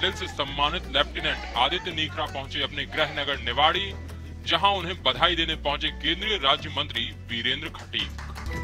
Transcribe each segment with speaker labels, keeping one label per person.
Speaker 1: Medal से सम्मानित lieutenant Aditya Neekhra पहुंचे अपने गृह नगर निवाड़ी, जहां उन्हें बधाई देने पहुंचे केंद्रीय राज्य मंत्री वीरेंद्र खटीक।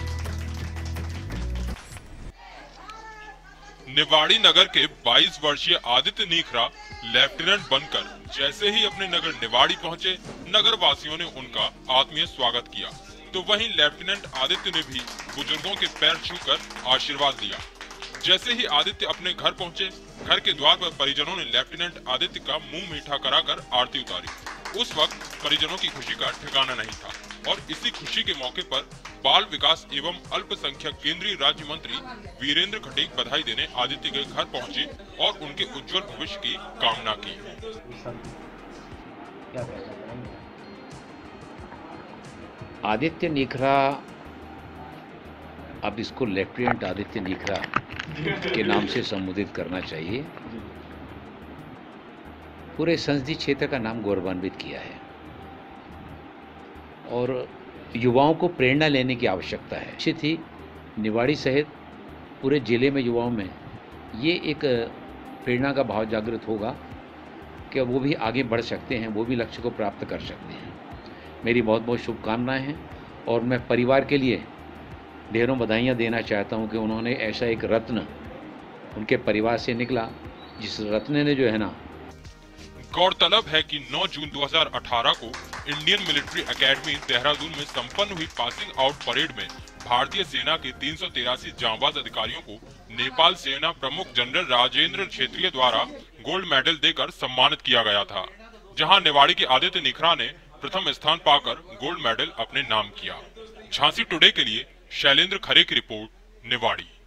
Speaker 1: निवाड़ी नगर के 22 वर्षीय आदित्य नीखरा लेफ्टिनेंट बनकर जैसे ही अपने नगर निवाड़ी पहुंचे, नगर वासियों ने उनका आत्मीय स्वागत किया। तो वहीं लेफ्टिनेंट आदित्य ने भी बुजुर्गों के पैर छूकर आशीर्वाद लिया। जैसे ही आदित्य अपने घर पहुंचे, घर के द्वार पर परिजनों ने लेफ्टिनेंट आदित्य का मुंह मीठा कराकर आरती उतारी। उस वक्त परिजनों की खुशी का ठिकाना नहीं था और इसी खुशी के मौके पर बाल विकास एवं अल्पसंख्यक केंद्रीय राज्य मंत्री वीरेंद्र खटीक बधाई देने आदित्य के घर पहुंचे और उनके उज्जवल भविष्य की कामना की।
Speaker 2: आदित्य नीखरा, अब इसको लेफ्टिनेंट आदित्य नीखरा के नाम से संबोधित करना चाहिए, पूरे संसदीय क्षेत्र का नाम गौरवान्वित किया है और युवाओं को प्रेरणा लेने की आवश्यकता है। निश्चित ही निवाड़ी सहित पूरे जिले में युवाओं में ये एक प्रेरणा का भाव जागृत होगा कि वो भी आगे बढ़ सकते हैं, वो भी लक्ष्य को प्राप्त कर सकते हैं। मेरी बहुत बहुत शुभकामनाएं हैं और मैं परिवार के लिए ढेरों बधाइयाँ देना चाहता हूं कि उन्होंने ऐसा एक रत्न उनके परिवार से निकला, जिस रत्न ने जो है ना।
Speaker 1: गौरतलब है कि 9 जून 2018 को इंडियन मिलिट्री एकेडमी देहरादून में संपन्न हुई पासिंग आउट परेड में भारतीय सेना के 383 जांबाज अधिकारियों को नेपाल सेना प्रमुख जनरल राजेंद्र क्षेत्रीय द्वारा गोल्ड मेडल देकर सम्मानित किया गया था, जहां निवाड़ी के आदित्य नीखरा ने प्रथम स्थान पाकर गोल्ड मेडल अपने नाम किया। झांसी टुडे के लिए शैलेंद्र खरे की रिपोर्ट, निवाड़ी।